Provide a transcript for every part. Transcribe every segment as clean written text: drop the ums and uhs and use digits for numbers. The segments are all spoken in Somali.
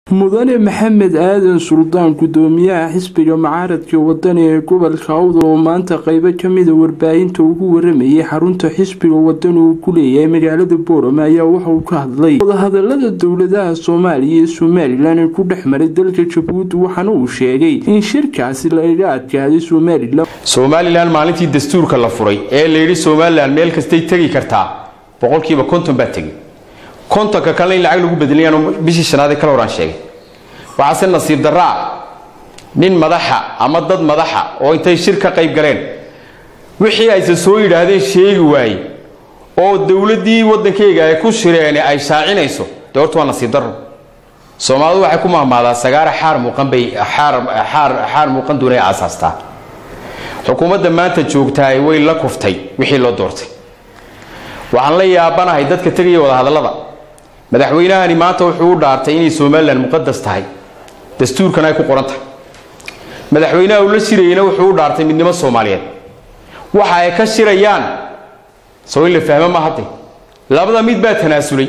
mudane maxamed aadan suldaan gudoomiyaha xisbiga mucaaradka wadani ee gobolka Awdal oo maanta qayb ka mid ah warbaahinta ugu waramayay xarunta xisbiga wadani uu ku leeyahay magaalada Boorama ayaa waxa uu ka hadlay wadahadalada dawladaha Soomaaliya iyo Somaliland ee ku dhexmaray dalka Jabuuti waxaana uu sheegay in shirkaasi la iga adkaaday Somaliland maalintii dastuurka la furay ee la yiri Somaliland meel kastay tagi kartaa 50% baa tagi kontonka kale in lacag lagu bedelayaan bishii shanaad kala waran sheegay waxa nasiib daraa nin madaxa ama dad madaxa oo intay shirka qayb galeen wixii ay soo yiraahdeen sheegi waay oo dawladii wadankayga ay ku shireen ay shaacinayso doorto waa nasiib daro Soomaalidu waxay ku mahmaadaa sagaara xaar muuqan bay xaar muuqan doonay asaasta xukuumadda maanta joogtay way la kuftay wixii loo doortay waxaan la yaabanahay dadka tagay wada hadalada madaxweynahani maanta wuxuu u dhaartay in Somaliland muqaddas tahay dastuurkan ay ku qoran tahay madaxweynaha uu la shirayna wuxuu u dhaartay midnimo Soomaaliyeed waxa ay ka shirayaan soo in la fahmo ma hadda labada mid baa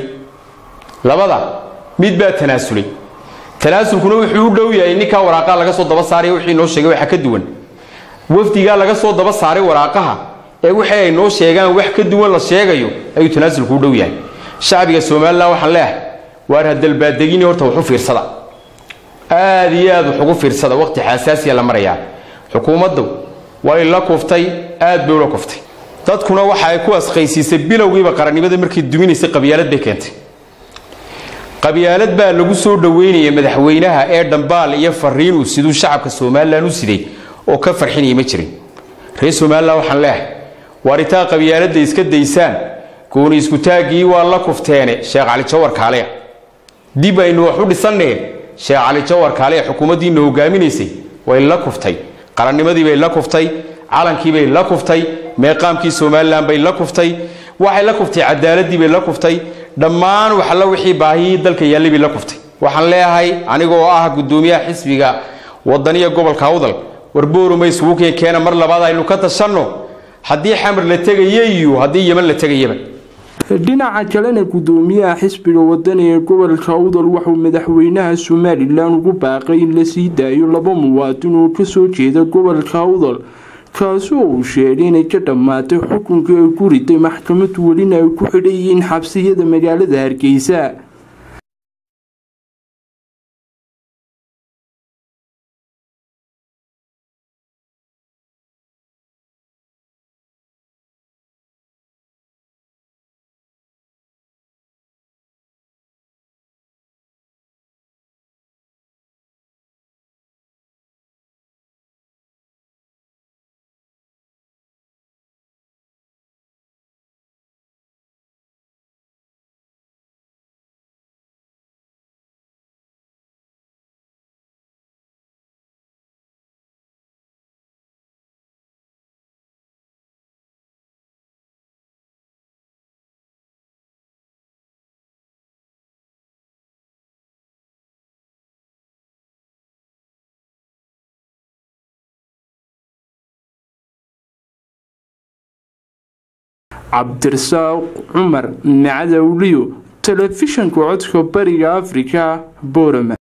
tanaasulay tanaasulkuna wuxuu u dhow yahay ninka waraaqa laga soo daba saaray wixii noo sheegay waxa ka duwan wafdiga laga soo daba saaray waraaqaha ee wixii ay noo sheegaan wax ka duwan la sheegayo ayuu tanaasulku u dhow yahay shacbiga Soomaaliland waxaan leeyahay waar hadal baadagini horta wuxuu fiirsada aad iyo aad wuxuu fiirsada waqti xasaasi ah la maraya xukuumaddu way la kuftay aad bay la kuftay dadkuna waxa ay ku asqaysiisay bilowgiiba qarannimada markii duminaysa qabyaalad bay keentay qabyaalad baa lagu soo dhaweynayay madaxweynaha ee Dambaal iyo Fariin uu sidoo shacabka Soomaaliland u siday oo ka farxinayay ma jirin reer Soomaaliland waxaan leeyahay waritaa qabyaalada iska daysaan كون إسكتاجي والله كفتانة شيخ علي جوار كاليه دي بينو وحود السنة شيخ علي جوار كاليه حكومة دي إنه جامينيسي وإلا كفتي قرن ما دي بيلا كفتي علن كي بيلا كفتي مقام كي Somaliland بيلا كفتي وحلا كفتي عدالة دي بيلا كفتي دمان وحلا وحي باهي دلك يلي بيلا كفتي وحلا هاي أنا جوا قدومية حسبيجا وضنية قبل كاودل وربورو ما يسوقي كأنا مر لبعض إنه كتشنو هدي حمر لتجييو هدي يمن لتجيبن dhinaca kalena gudoomiyaha xisbiga wadani ee gobolka Awdal wuxuu madaxweynaha Somaliland ugu baaqay in la sii daayo laba muwaadin oo ka soo jeeda gobolka Awdal kaas oo uu sheegay inay ka dhamaatay xukunka ay ku riday maxkamad welina ay ku xidhayeen xabsiyada magaalada Hargeysa عبدالرزاق عمر معداوليو تلفزيون كعدك بريغ أفريقيا بورما